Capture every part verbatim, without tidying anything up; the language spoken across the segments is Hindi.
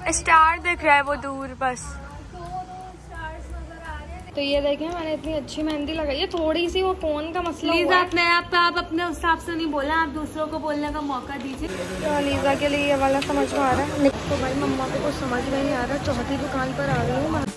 स्टार दिख रहा है वो दूर बस। तो ये देखें मैंने इतनी अच्छी मेहंदी लगाई है, थोड़ी सी वो फोन का मसला हुआ है। अपने आप आप अपने हिसाब से नहीं बोला, आप दूसरों को बोलने का मौका दीजिए। तो अलीजा के लिए ये वाला समझ में आ रहा है। तो भाई मम्मा को कुछ समझ में नहीं आ रहा, चौथी दुकान पर आ गई हूँ।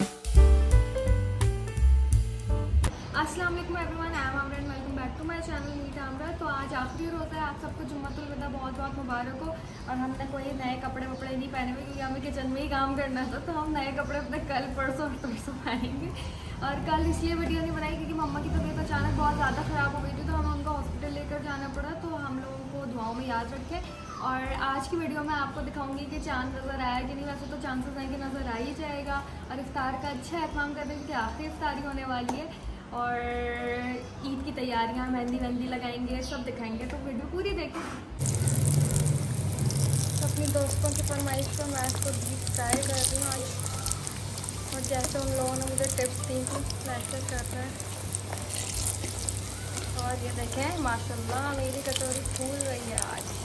अस्सलाम वालेकुम everyone, I am Amran, welcome back to my channel meet Amra. तो आज आखिरी रोज़ा है, आप सबको जुम्मतुल विदा बहुत बहुत मुबारक हो। और हमने कोई नए कपड़े वपड़े नहीं पहने हुए क्योंकि हमें किचन में ही काम करना था, तो हम नए कपड़े अपने कल परसों और परसों पहनेंगे। और कल इसलिए वीडियो नहीं बनाई क्योंकि मम्मा की तबीयत अचानक बहुत ज़्यादा ख़राब हो गई थी, तो हमें उनको हॉस्पिटल लेकर जाना पड़ा। तो हम लोगों को दुआओं में याद रखें। और आज की वीडियो में आपको दिखाऊंगी कि चांद नज़र आया कि नहीं। वैसे तो चांसेस हैं कि नज़र आ ही जाएगा। और इफ्तार का अच्छा एहतमाम कर देंगे कि आखिरी इफ्तारी होने वाली है और ईद की तैयारियां, मेहंदी वहंदी लगाएंगे, सब दिखाएंगे। तो वीडियो पूरी देखें। तो अपनी दोस्तों की फरमाइश पर मैं इसको बीफ ट्राई कर रही हूँ आज, और जैसे उन लोगों ने मुझे टिप्स दी थी वैसे कर रहे हैं। और ये देखें माशाल्लाह मेरी कटोरी फूल रही है आज।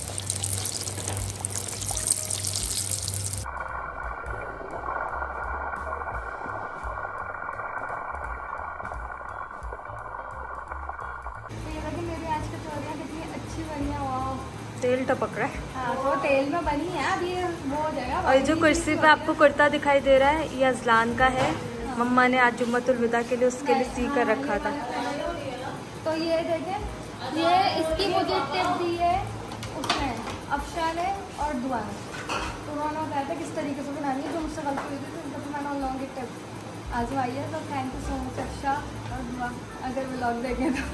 तेल टपक रहा है। हाँ, तो तेल में बनी है, अब ये वो हो जाएगा। और जो कुर्सी पे आपको कुर्ता दिखाई दे रहा है ये अजलान का है। हाँ। मम्मा ने आज जुम्मतुल विदा के लिए उसके लिए सी कर रखा था। तो ये देखें, ये इसकी मुझे टिप दी है उसने, अफशा ने और दुआ ने। तो उन्होंने बताया था किस तरीके से बनानी है, जो मुझसे गलती हुई थी तो उनको मैंने उन लोगों की टिप आजमाई है। तो thank you so much Afsha और दुआ, अगर व्लॉग देखें तो।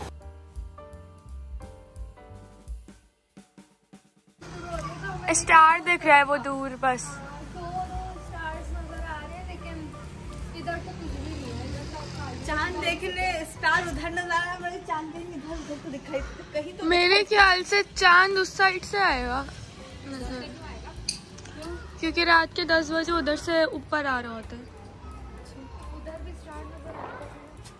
स्टार दिख रहा है वो दूर बस। दो दो स्टार्स नजर आ रहे हैं, लेकिन इधर तो कुछ भी नहीं है। इधर चांद देखने स्टार उधर नजर आ रहा है, मेरे चांद कहीं इधर उधर तो दिखाई कहीं तो। मेरे ख्याल से चांद उस साइड से आएगा नजर, क्योंकि रात के दस बजे उधर से ऊपर आ रहा होता है। उधर भी स्टार नजर आ रहा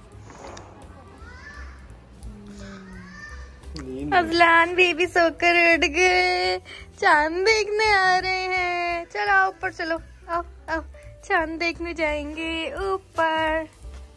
है। अफलान बेबी सोकर उठ गए, चांद देखने आ रहे हैं। चलो आओ ऊपर, चलो आओ आओ, चांद देखने जाएंगे ऊपर।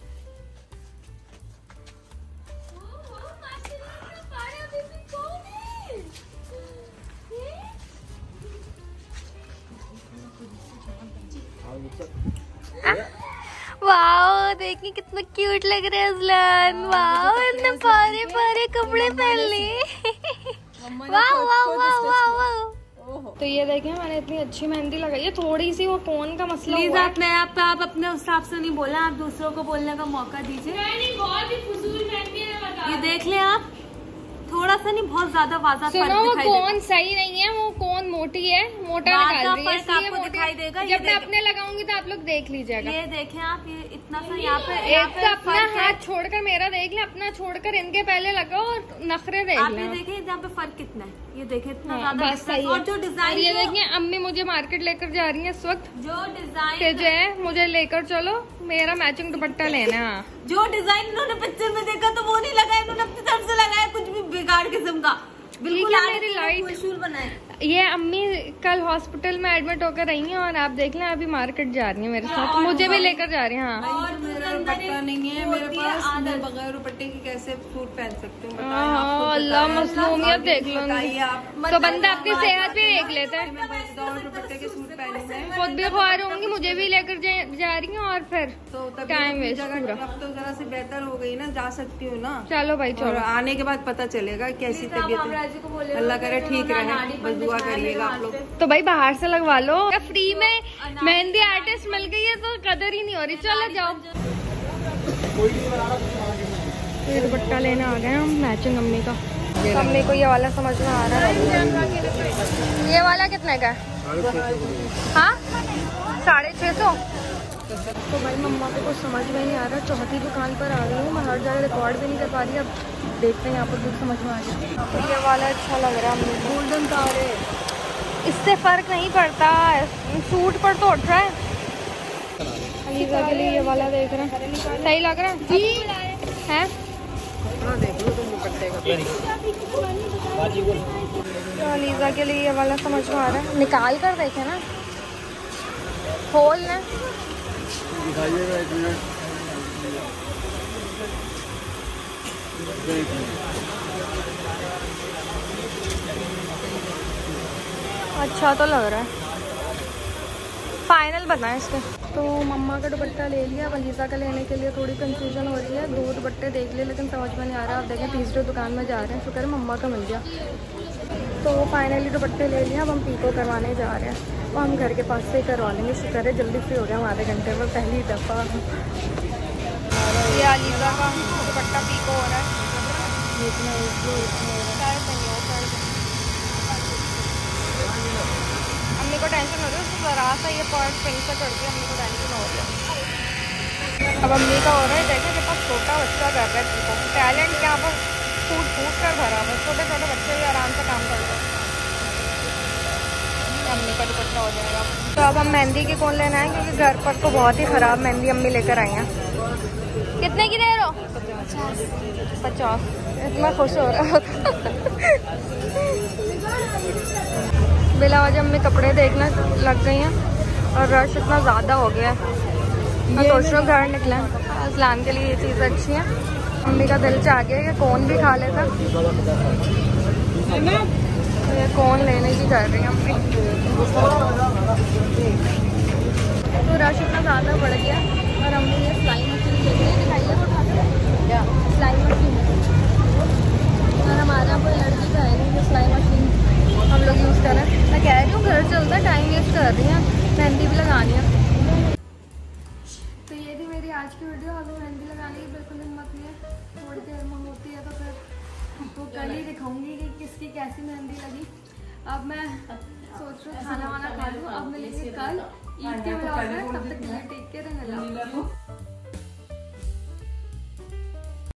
वाओ देखिए कितना क्यूट लग रहा है अजलान। वाओ इतने प्यारे प्यारे कपड़े पहन लिए। Wow wow wow wow. तो ये देखें मैंने इतनी अच्छी मेहंदी लगाई है, थोड़ी सी वो फोन का मसला हुआ है। अपने आप आप अपने हिसाब से नहीं बोला, आप दूसरों को बोलने का मौका दीजिए। बहुत ही फजूल मेहंदी है, ये देख लें आप, थोड़ा सा नहीं बहुत ज्यादा वाज़ा सुनो, वो कौन सही नहीं है, वो कौन मोटी है, मोटा निकाल रही है, इसलिए आपको दिखाई देगा। जब मैं अपने लगाऊंगी तो आप लोग देख लीजिएगा। ये देखें आप, ये इतना सा यहाँ पे एक तो अपना हाथ छोड़कर मेरा देख ले, अपना छोड़कर इनके पहले लगाओ और नखरे देख आप ये देखें यहाँ पे फर्क कितना है, ये देखें इतना ज्यादा बस सही है। और जो डिजाइन, ये देखिए अम्मी मुझे मार्केट लेकर जा रही है इस वक्त। जो डिजाइन जो है मुझे लेकर चलो, मेरा मैचिंग दुपट्टा लेना है। जो डिजाइन इन्होंने पिक्चर में देखा तो वो नहीं लगाया, इन्होंने अपनी तरफ से लगाया कुछ भी बेकार किस्म का। बिल्कुल मेरी लाइट बनाए। ये अम्मी कल हॉस्पिटल में एडमिट होकर रही हैं और आप देख लें अभी मार्केट जा रही हैं मेरे साथ, मुझे भी लेकर जा रही हैं। हाँ और मेरा दुपट्टा नहीं है मेरे पास, मैं बगैर दुपट्टे की कैसे सूट पहन सकती हूँ? अल्लाह मसलूमियत देख लो, तो बंदा अपनी सेहत भी देख लेता है। दुपट्टे के सूट पहने खुद भी ख्वार होंगी, मुझे भी लेकर जा रही हूँ और फिर तो टाइम वेस्ट पूरा। अब तो जरा से बेहतर हो गई ना, जा सकती हूँ ना। चलो भाई चलो, आने के बाद पता चलेगा कैसी तबीयत है। अल्लाह करे ठीक रहे, बस दुआ करिएगा आप लोग। तो भाई बाहर से लगवा लो, फ्री में मेहंदी आर्टिस्ट मिल गई है तो कदर ही नहीं हो रही। चलो जाओ, ये दुपट्टा लेने आ गए हम मैचिंग अम्मी का। अम्मी को ये वाला समझ में आ रहा है। ये वाला कितने का है? हाँ साढ़े छः सौ। तो भाई मम्मा को कुछ समझ में नहीं आ रहा, चौथी दुकान पर आ गई हूँ मैं, हर जगह रिकॉर्ड भी नहीं कर पा रही। अब देखते हैं यहाँ पर कुछ समझ में आ गया। तो ये वाला अच्छा लग रहा है, गोल्डन तारे, इससे फर्क नहीं पड़ता, सूट पर तो उठ रहा है। अलीजा के लिए ये वाला देख रहे हैं, सही लग रहा है है? देख लो तुम दुपट्टे का। तो अलीजा के लिए ये वाला समझ में आ रहा है, निकाल कर देखे ना। खोल लें। दिखाइएगा एक मिनट। अच्छा तो लग रहा है, फाइनल बताएं इसके। तो मम्मा का दुपट्टा ले लिया, वलीज़ा का लेने के लिए थोड़ी कंफ्यूजन हो रही है। दो दुपट्टे देख लिए लेकिन समझ में नहीं आ रहा। आप देखें तीसरे दुकान में जा रहे हैं, शुक्र है मम्मा का मिल गया। तो फाइनली दुपट्टे ले लिया। अब हम पीको करवाने जा रहे हैं, वो हम घर के पास से ही करवा लेंगे। शुक्र है जल्दी फ्री हो गया हम आधे घंटे में, पहली दफ़ा। ये अलीज़ा का दुपट्टा पीको हो रहा है। अम्मी को टेंशन हो रही है, उसको ज़रा सा ये पॉइंट पिंक से चढ़ के अम्मी को टेंशन हो रही है। अब अम्मी का हो रहा है, देखें कि पास छोटा बच्चा कर रहा है पीको। टैलेंट यहाँ पर फूट फूट कर भरा हुआ है, छोटे छोटे बच्चे भी आराम से काम करते हैं। अम्मी का दुपट्टा हो जाएगा। तो अब हम मेहंदी की कौन लेना है, क्योंकि घर पर तो बहुत ही ख़राब मेहंदी अम्मी लेकर आई हैं। कितने की दे रहे हो? पचास। पचास इतना खुश हो रहा है। बिला वजह अम्मी कपड़े देखने लग गई हैं और रश इतना ज़्यादा हो गया है। मैं सोच रहा हूँ घर निकलें, असलान के लिए ये चीज़ अच्छी है। अम्मी का दिल चाह गया कि कौन भी खा लेता, तो ये कौन लेने की कर रही है अम्मी। तो रश इतना ज़्यादा बढ़ गया और अम्मी ये सिलाई मशीन ले ली, दिखाइए वो सिलाई मशीन। और हमारे यहाँ कोई लड़की का है नहीं जो सिलाई मशीन हम लोग यूज़ कर रहे हैं। मैं कह रही हूँ घर चलता है, टाइम वेस्ट कर रही हैं, मेहंदी भी लगानी है। तो ये थी मेरी आज की वीडियो। अभी मेहंदी लगाने की बिल्कुल हिम्मत नहीं है, थोड़ी देर में होती है तो फिर वो कल ही दिखाऊंगी कि किसकी कैसी मेहंदी लगी। अब मैं सोच रही हूँ खाना वाना खा लूँ। अब मिलेंगे कल ईद के ब्लॉग में, तब तक के लिए टेक केयर एंड अल्लाह हाफ़िज़।